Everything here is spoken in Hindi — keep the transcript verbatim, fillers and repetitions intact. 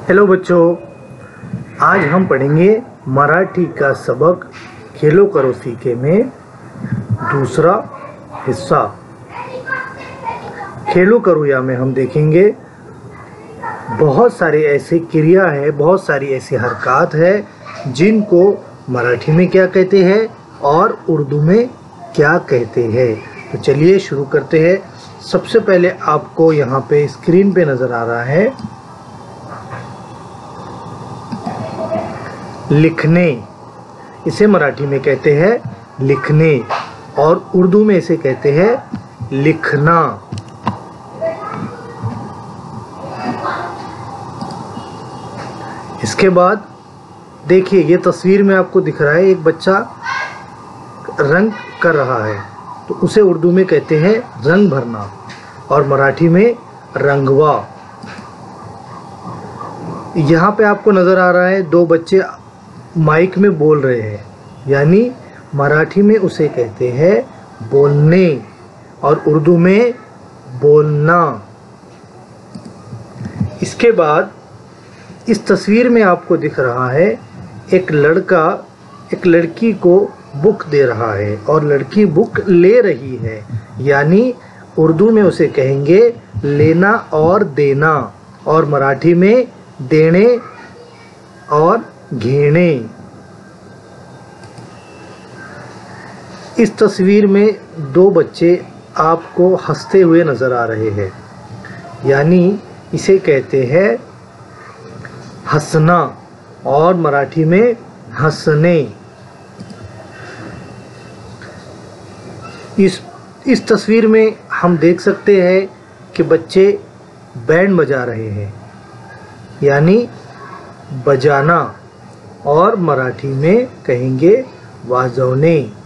हेलो बच्चों, आज हम पढ़ेंगे मराठी का सबक खेलो करो सीखे में दूसरा हिस्सा। खेलो करो या में हम देखेंगे बहुत सारे ऐसे क्रिया है, बहुत सारी ऐसी हरकत है जिनको मराठी में क्या कहते हैं और उर्दू में क्या कहते हैं। तो चलिए शुरू करते हैं। सबसे पहले आपको यहाँ पे स्क्रीन पे नज़र आ रहा है लिखने। इसे मराठी में कहते हैं लिखने और उर्दू में इसे कहते हैं लिखना। इसके बाद देखिए, ये तस्वीर में आपको दिख रहा है एक बच्चा रंग कर रहा है, तो उसे उर्दू में कहते हैं रंग भरना और मराठी में रंगवा। यहाँ पे आपको नज़र आ रहा है दो बच्चे माइक में बोल रहे हैं, यानी मराठी में उसे कहते हैं बोलने और उर्दू में बोलना। इसके बाद इस तस्वीर में आपको दिख रहा है एक लड़का एक लड़की को बुक दे रहा है और लड़की बुक ले रही है, यानी उर्दू में उसे कहेंगे लेना और देना और मराठी में देने और घेने। इस तस्वीर में दो बच्चे आपको हंसते हुए नज़र आ रहे हैं, यानी इसे कहते हैं हंसना और मराठी में हंसने। इस इस तस्वीर में हम देख सकते हैं कि बच्चे बैंड बजा रहे हैं, यानी बजाना और मराठी में कहेंगे वाजवणे।